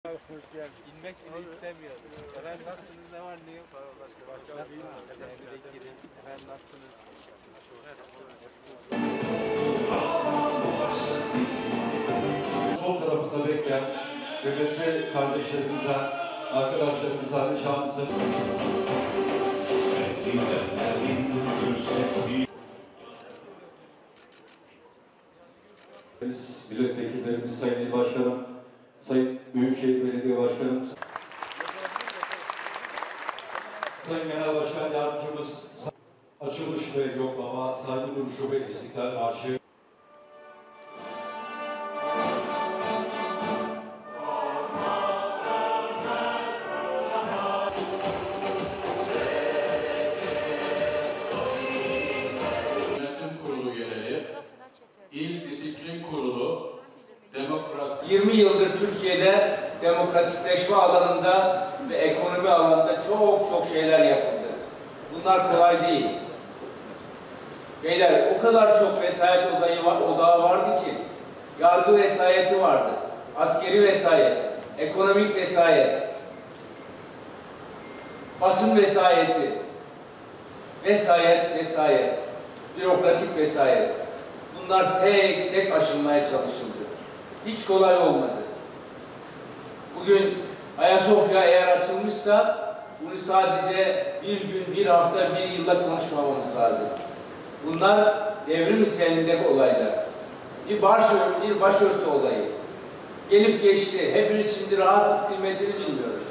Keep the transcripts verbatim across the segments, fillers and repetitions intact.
Hoş geldin. İnmek bile istemiyor. Efendim nasılsınız? Ne var ne yok? Sağ ol başkanım. Nasılsınız? Efendim bekleyin. Efendim nasılsınız? Sol tarafında bekleyen kıymetli kardeşlerimize, arkadaşlarımıza, ricamıza milletvekillerimiz, Sayın İl Başkanım, Sayın Büyükşehir Belediye Başkanım, Sayın Genel Başkan Yardımcımız, açılış ve yoklama, saygı duruşu ve istiklal marşı. Kurulu üyeleri, İl Disiplin Kurulu, Demokrasi... yirmi yıldır Türkiye'de demokratikleşme alanında ve ekonomi alanında çok çok şeyler yapıldı. Bunlar kolay değil. Beyler, o kadar çok vesayet odağı, odağı vardı ki, yargı vesayeti vardı, askeri vesayet, ekonomik vesayet, basın vesayeti, vesayet, vesayet, bürokratik vesayet. Bunlar tek tek aşılmaya çalışıldı. Hiç kolay olmadı. Bugün Ayasofya eğer açılmışsa bunu sadece bir gün, bir hafta, bir yılda konuşmamamız lazım. Bunlar devrim niteliğindeki olaylar. Bir başörtü, bir başörtü olayı. Gelip geçti. Hepimiz şimdi rahatız, kıymetini bilmiyoruz.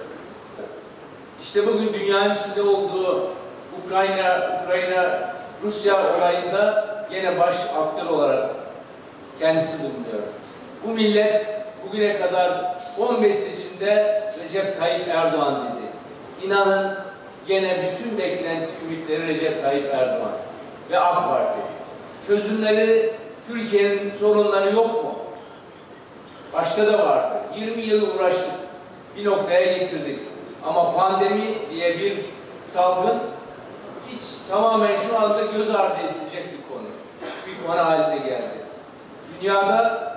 İşte bugün dünyanın içinde olduğu Ukrayna, Ukrayna, Rusya olayında gene baş aktör olarak kendisi bulunuyor. Bu millet bugüne kadar on beş seçimde Recep Tayyip Erdoğan dedi. İnanın gene bütün beklenti ümitleri Recep Tayyip Erdoğan ve AK Parti. Çözümleri, Türkiye'nin sorunları yok mu? Başta da vardı. yirmi yıl uğraştık. Bir noktaya getirdik. Ama pandemi diye bir salgın hiç tamamen şu anda göz ardı edilecek bir konu. Bir konu haline geldi. Dünyada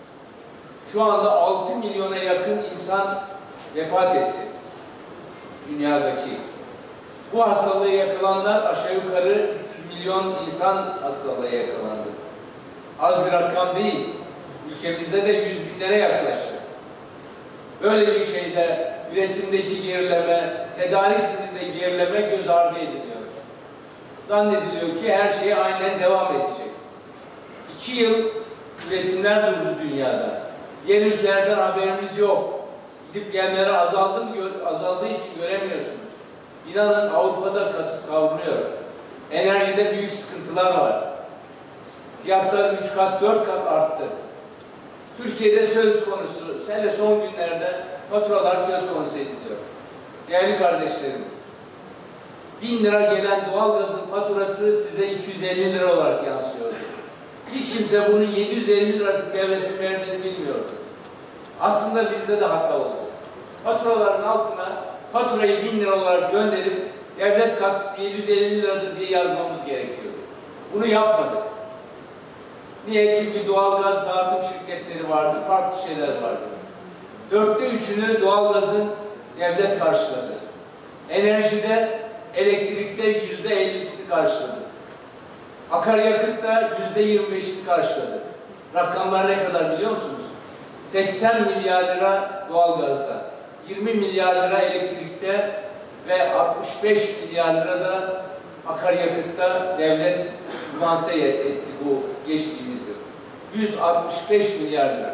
şu anda altı milyona yakın insan vefat etti. Dünyadaki. Bu hastalığı yakalananlar aşağı yukarı üç yüz milyon insan hastalığa yakalandı. Az bir rakam değil. Ülkemizde de yüz binlere yaklaştı. Böyle bir şeyde üretimdeki gerileme, tedarik zincirinde gerileme göz ardı ediliyor. Zannediliyor ki her şey aynen devam edecek. İki yıl üretimler durdu dünyada. Diğer ülkelerden haberimiz yok. Gidip gelmeleri azaldı mı, azaldığı için göremiyorsunuz. İnanın Avrupa'da kasıp kavruluyor. Enerjide büyük sıkıntılar var. Fiyatlar üç kat, dört kat arttı. Türkiye'de söz konusu, hele son günlerde faturalar söz konusu ediliyor. Değerli kardeşlerim, bin lira gelen doğalgazın faturası size iki yüz elli lira olarak yansıyor. Hiç kimse bunun yedi yüz elli lirası devletin verdiğini bilmiyordu. Aslında bizde de hata oldu. Faturaların altına faturayı bin lira olarak gönderip devlet katkısı yedi yüz elli liradır diye yazmamız gerekiyordu. Bunu yapmadık. Niye? Çünkü doğalgaz dağıtım şirketleri vardı, farklı şeyler vardı. Dörtte üçünü doğalgazın devlet karşıladı. Enerjide, elektrikte yüzde ellisini karşıladı. Akaryakıtta yüzde yirmi beşini karşıladı. Rakamlar ne kadar biliyor musunuz? seksen milyar lira doğalgazda, yirmi milyar lira elektrikte ve altmış beş milyar lira da akaryakıtta devlet finanse etti bu geçtiğimiz yıl. yüz altmış beş milyar lira.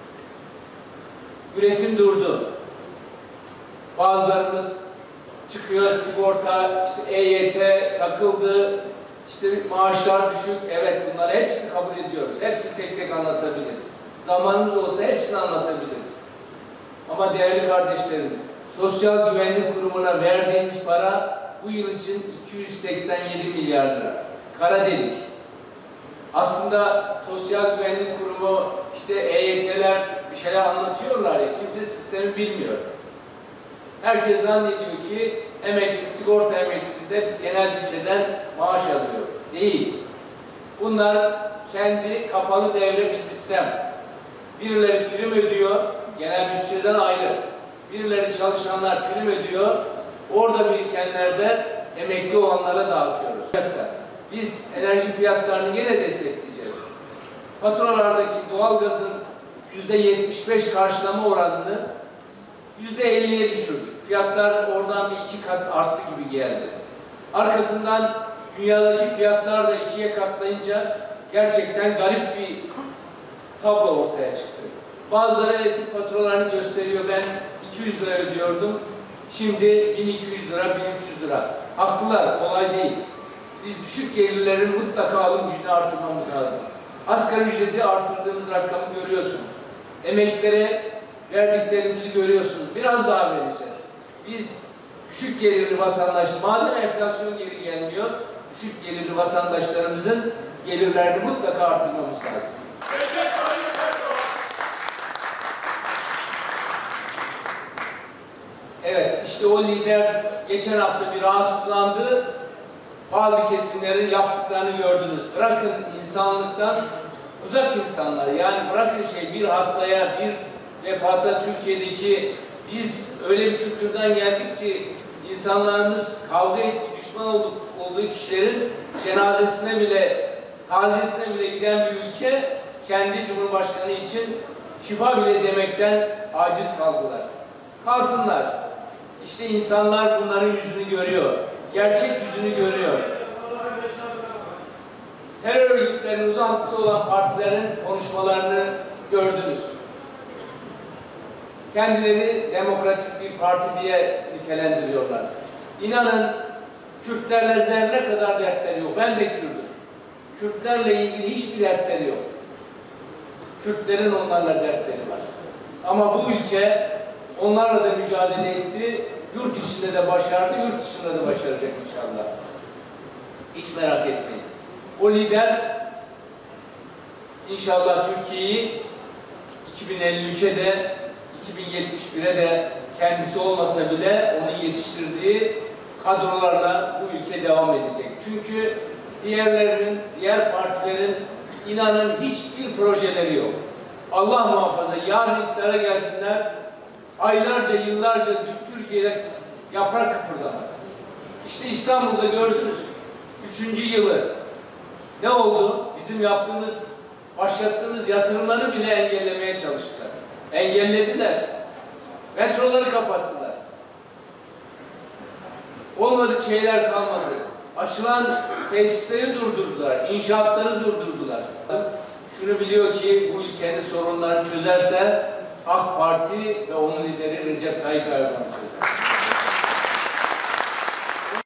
Üretim durdu. Bazılarımız çıkıyor, sigorta, işte E Y T takıldı, işte maaşlar düşük. Evet, bunları hepsini kabul ediyoruz. Hepsini tek tek anlatabiliriz. Zamanımız olsa hepsini anlatabiliriz. Ama değerli kardeşlerim, Sosyal Güvenlik Kurumu'na verdiğimiz para bu yıl için iki yüz seksen yedi milyar lira. Kara delik. Aslında Sosyal Güvenlik Kurumu, işte E Y T'ler bir şeyler anlatıyorlar ya, kimse sistemi bilmiyor. Herkes zannediyor ki emekli, sigorta emeklisi de genel bütçeden maaş alıyor. Değil. Bunlar kendi kapalı devre bir sistem. Birileri prim ödüyor, genel bütçeden ayrı. Birileri çalışanlar prim ödüyor, orada birikenlerde emekli olanlara dağıtıyoruz. Biz enerji fiyatlarını yine destekleyeceğiz. Faturalardaki doğalgazın yüzde yetmiş beş karşılama oranını yüzde elliye düşürdük. Fiyatlar oradan bir iki kat arttı gibi geldi. Arkasından dünyadaki fiyatlar da ikiye katlayınca gerçekten garip bir tablo ortaya çıktı. Bazıları elektrik faturalarını gösteriyor. Ben iki yüz lira ödüyordum. Şimdi bin iki yüz lira, bin üç yüz lira. Haklılar, kolay değil. Biz düşük gelirlerin mutlaka alım gücünü artırmamız lazım. Asgari ücreti artırdığımız rakamı görüyorsunuz. Emeklilere verdiklerimizi görüyorsunuz. Biraz daha vereceğiz. Biz düşük gelirli vatandaş, madem enflasyon geri gelmiyor, düşük gelirli vatandaşlarımızın gelirlerini mutlaka artırmamız lazım. Evet, işte o lider geçen hafta bir rahatsızlandı. Bazı kesimlerin yaptıklarını gördünüz. Bırakın insanlıktan uzak insanlar, yani bırakın şey bir hastaya, bir vefata Türkiye'deki biz öyle bir kültürden geldik ki insanlarımız kavga ettiği, düşman olduk, olduğu kişilerin cenazesine bile, taziyesine bile giden bir ülke kendi Cumhurbaşkanı için şifa bile demekten aciz kaldılar. Kalsınlar. İşte insanlar bunların yüzünü görüyor. Gerçek yüzünü görüyor. Terör örgütlerinin uzantısı olan partilerin konuşmalarını gördünüz. Kendileri demokratik bir parti diye nitelendiriyorlar. İnanın Kürtlerle zerre kadar dertleri yok. Ben de Kürt'üm. Kürtlerle ilgili hiçbir dertleri yok. Kürtlerin onlarla dertleri var. Ama bu ülke onlarla da mücadele etti. Yurt içinde de başardı, yurt dışında da başaracak inşallah. Hiç merak etmeyin. O lider inşallah Türkiye'yi iki bin elli üçe de iki bin yetmiş bire de kendisi olmasa bile onun yetiştirdiği kadrolarla bu ülke devam edecek. Çünkü diğerlerinin, diğer partilerin inanın hiçbir projeleri yok. Allah muhafaza yarın iktidara gelsinler, aylarca, yıllarca Türkiye'de yaprak kıpırdamaz. İşte İstanbul'da gördünüz. Üçüncü yılı. Ne oldu? Bizim yaptığımız, başlattığımız yatırımları bile engellemeye çalıştılar. Engellediler. Metroları kapattılar. Olmadık şeyler kalmadı. Açılan tesisleri durdurdular. İnşaatları durdurdular. Şunu biliyor ki bu ülkenin sorunlarını çözerse AK Parti ve onun lideri Recep Tayyip Erdoğan çözer.